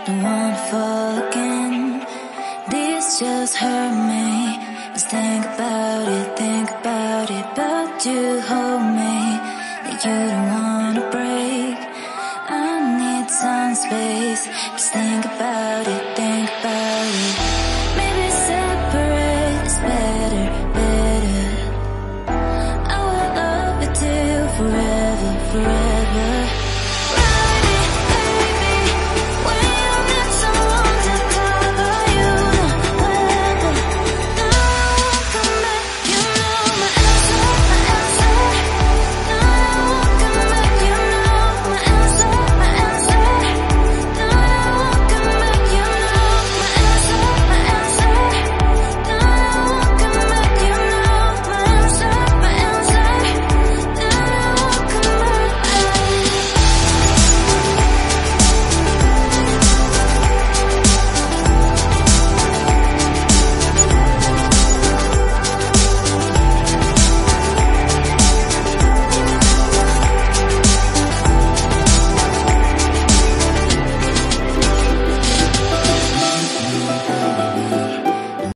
don't wanna fall again. This just hurt me. Just think about it, but you hold me. That you don't want